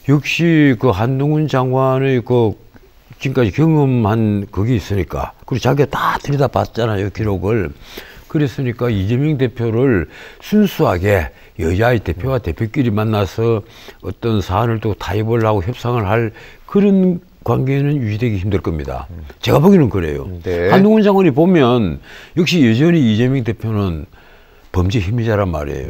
역시 그 한동훈 장관의 그 지금까지 경험한 그게 있으니까, 그리고 자기가 다 들여다봤잖아요, 기록을. 그랬으니까 이재명 대표를 순수하게 여야의 대표와 대표끼리 만나서 어떤 사안을 또 타협을 하고 협상을 할 그런 관계는 유지되기 힘들 겁니다. 제가 보기에는 그래요. 네. 한동훈 장관이 보면 역시 여전히 이재명 대표는 범죄 혐의자란 말이에요.